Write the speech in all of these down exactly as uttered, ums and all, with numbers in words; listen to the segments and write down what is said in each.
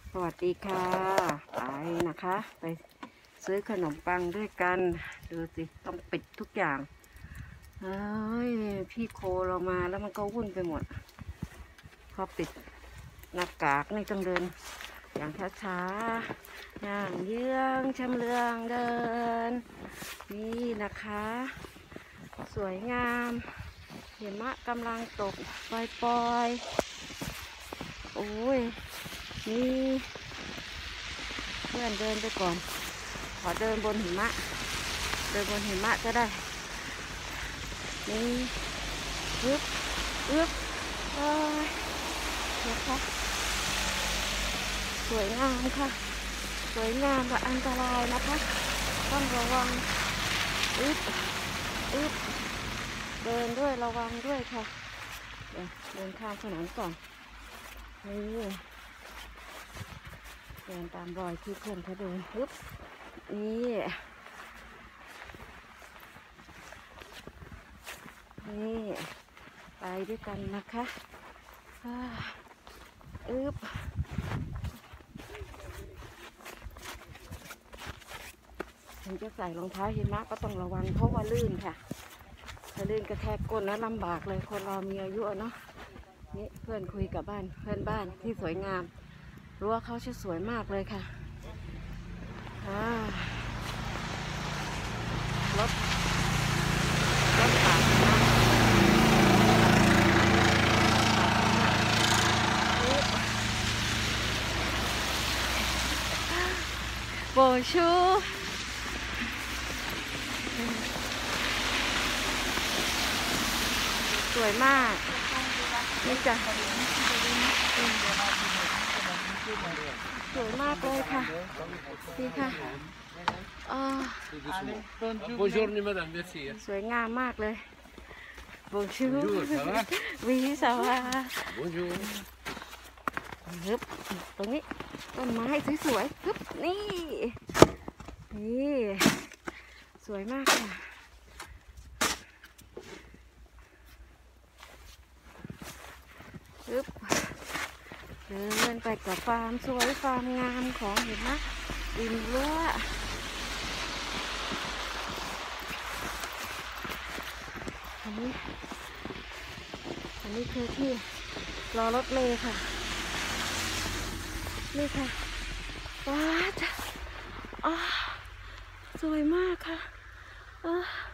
สวัสดีค่ะไปนะคะไปซื้อขนมปังด้วยกันดูสิต้องปิดทุกอย่างเฮ้ยพี่โคเรามาแล้วมันก็วุ่นไปหมดพอปิดหน้ากากนี่ต้องเดินอย่างช้าๆอย่างเยื้องชำเลืองเดินนี่นะคะสวยงามหิมะกำลังตกปล่อยๆโอ้ยนี่เพื่อนเดินไปก่อนขอเดินบนหิมะเดินบนหิมะก็ได้นี่อึบอึบโอ้ยนะคะสวยงามค่ะสวยงามและอันตรายนะคะต้องระวังอึบอึบเดินด้วยระวังด้วยค่ะเดี๋ยวเดินข้ามถนนก่อนนี่เดินตามรอยที่เพื่อนเขาเดินอึบนี่นี่ไปด้วยกันนะคะอึบถึงจะใส่รองเท้าหิมะก็ต้องระวังเพราะว่าลื่นค่ะถ้าลื่นกระแทกก้นแล้วลำบากเลยคนเรามีอายุเนาะนี่เพื่อนคุยกับบ้านเพื่อนบ้านที่สวยงามรั้วเขาชื่อสวยมากเลยค่ะรถรถผ่านนะโบชูสวยมากนี่จ้ะสวยมากเลยค่ะดีค่ะสวยงามมากเลยโบชูวีสวาฮึบตรงนี้ต้นไม้สวยๆฮึบนี่นี่สวยมากค่ะฮึบเดินไปกับฟาร์มสวยฟาร์มงามของเห็นไหมริมรั้วอันนี้อันนี้คือที่รอรถเมล์ค่ะนี่ค่ะว้าวอ๋อสวยมากค่ะอ๋อ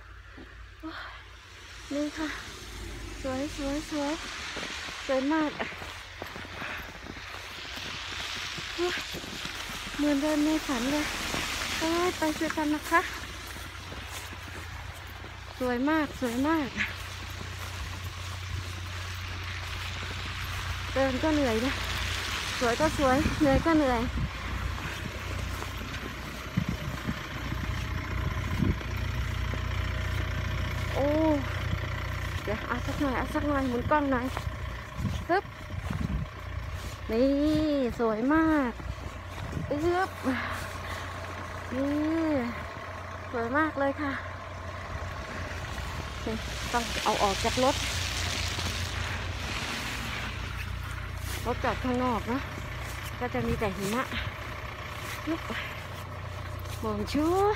นี่ค่ะสวยสวยสวยสวยมากเหมือนเดินในฝันเลยไปเจอกันนะคะสวยมากสวยมากเดินก็เหนื่อยนะสวยก็สวยเหนื่อยก็เหนื่อยโอ้เดี๋ยวเอาสักหน่อยเอาสักหน่อยหมุนกล้องหน่อยปึ๊บนี่สวยมากอึ๊บนี่สวยมากเลยค่ะต้องเอาออกจากรถรถจอดข้างนอกนะก็จะมีแต่หิมะยุบมองชัว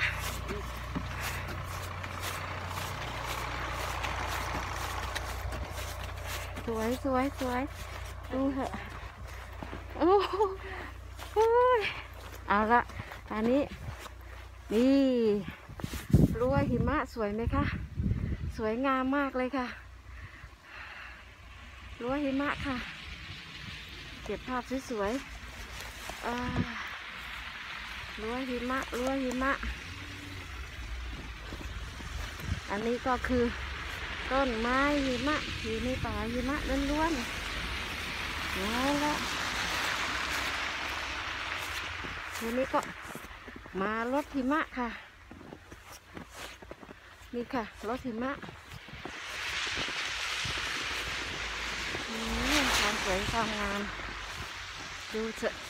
สวยสวยสวยดูเถอะโอ้โหเอาละอันนี้นี่รั้วหิมะสวยไหมคะสวยงามมากเลยค่ะรั้วหิมะค่ะเก็บภาพสวยๆรั้วหิมะรั้วหิมะอันนี้ก็คือต้นไม้หิมะอยู่ในป่าหิมะล้วนๆแล้วละทีนี้ก็มารถหิมะค่ะนี่ค่ะรถหิมะนี่ความสวยความงามดูเถอะ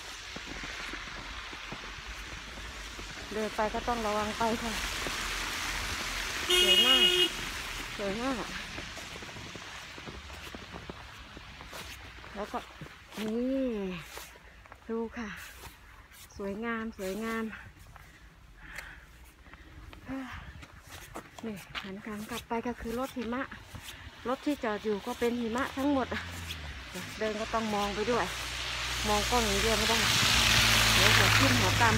เดินไปก็ต้องระวังไปค่ะสวยมากสวยมากแล้วก็นี่ดูค่ะสวยงามสวยงามนี่หันกลางกลับไปก็คือรถหิมะรถที่จอดอยู่ก็เป็นหิมะทั้งหมดเดินก็ต้องมองไปด้วยมองกล้องอย่างเดียวไม่ได้เดี๋ยวหัวขึ้นหัวตำ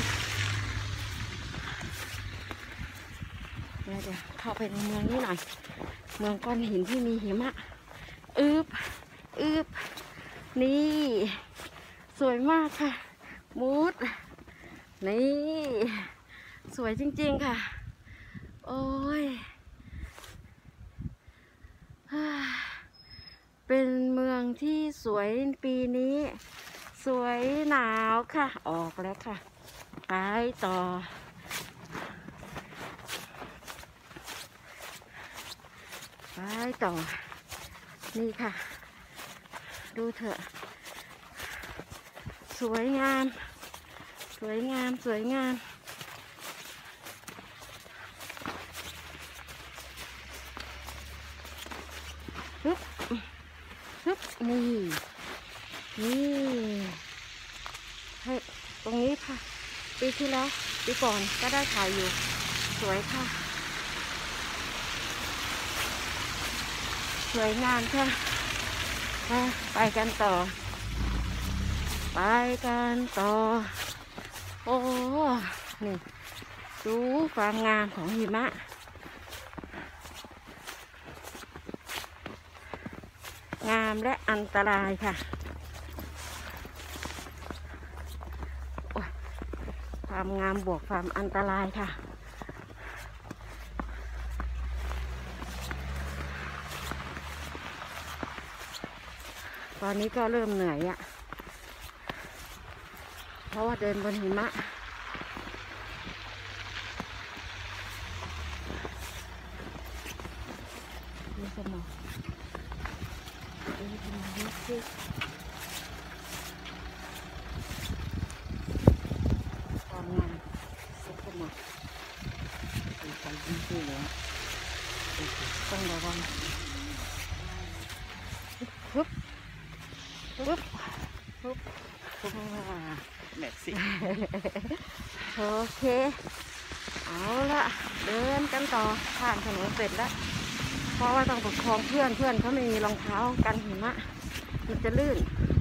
เดี๋ยวจะเข้าไปในเมืองนี้หน่อยเมืองก้อนหินที่มีหิมะอึบอึบนี่สวยมากค่ะมูดนี่สวยจริงๆค่ะโอ้ยเป็นเมืองที่สวยปีนี้สวยหนาวค่ะออกแล้วค่ะไปต่อไปต่อนี่ค่ะดูเถอะสวยงามสวยงามสวยงามฮึบฮึบนี่นี่ให้ตรงนี้ค่ะปีที่แล้วปีก่อนก็ได้ถ่ายอยู่สวยค่ะสวยงามค่ะไปกันต่อไปกันต่อโอ้นี่ดูความงามของหิมะงามและอันตรายค่ะความงามบวกความอันตรายค่ะตอนนี้ก็เริ่มเหนื่อยอ่ะเพราะว่าเดินบนหิมะมีสมองมีสมองมีสิความงามสุดสมองมีใจยิ่งขึ้นแล้วต้องระวังฮึบฮึบฮึบแม็กซี่โอเคเอาละเดินกันต่อผ่านถนนเสร็จแล้วเพราะว่าต้องประคองเพื่อนเพื่อนเขาไม่มีรองเท้ากันหิมะมันจะลื่น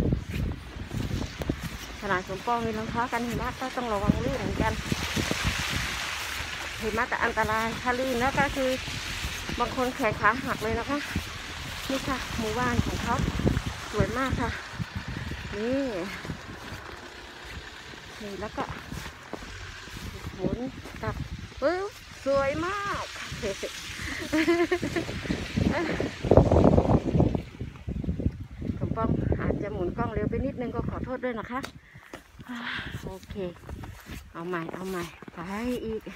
ขนาดสมปองมีรองเท้ากันหิมะก็ต้องระวังลื่นเหมือนกันหิมะแต่อันตรายถ้าลื่นแล้วก็คือบางคนแขนขาหักเลยนะคะนี่ค่ะหมู่บ้านของเขาสวยมากค่ะนี่นี่แล้วก็หมุนกลับปึ๊บสวยมากผมป้อมอาจจะหมุนกล้องเร็วไปนิดนึงก็ขอโทษด้วยนะคะโอเคเอาใหม่เอาใหม่ไปอีก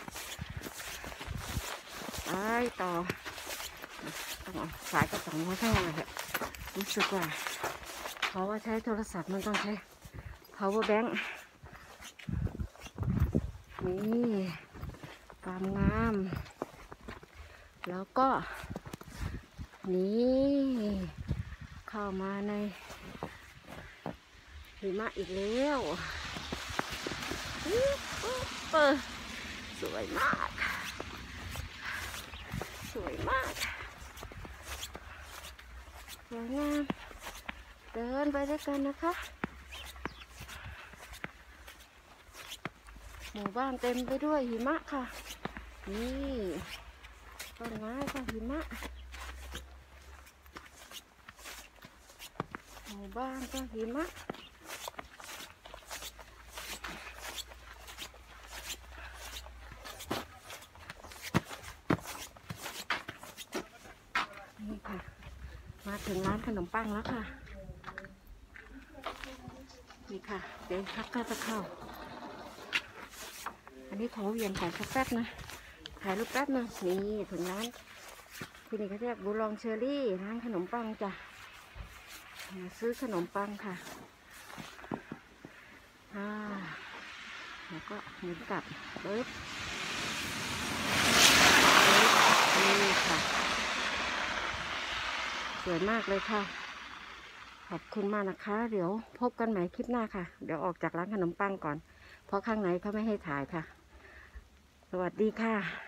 ไปต่อต้องเอาสายกระสองไว้ข้างในค่ะรู้สึกว่าเพราะว่าใช้โทรศัพท์มันต้องใช้ power bank นี่ความงามแล้วก็นี่เข้ามาในหิมะอีกแล้วเปิดสวยมากสวยมากสวยงามเดินไปด้วยกันนะคะหมู่บ้านเต็มไปด้วยหิมะค่ะนี่ต้นไม้ก็หิมะหมู่บ้านก็หิมะนี่ค่ะมาถึงร้านขนมปังแล้วค่ะนี่ค่ะเดี๋ยวพักก็จะเข้าอันนี้ขอเวียนถ่ายสักแป๊บนะถ่ายรูปแป๊บนึงนี่ถึงร้านที่นี่เขาเรียกบูลองเชอรี่ร้านขนมปังจ้ะมาซื้อขนมปังค่ะอ่าแล้วก็หมุนกลับเบิบนี่ค่ะสวยมากเลยค่ะขอบคุณมากนะคะเดี๋ยวพบกันใหม่คลิปหน้าค่ะเดี๋ยวออกจากร้านขนมปังก่อนพอเพราะข้างในเขาไม่ให้ถ่ายค่ะ สวัสดีค่ะ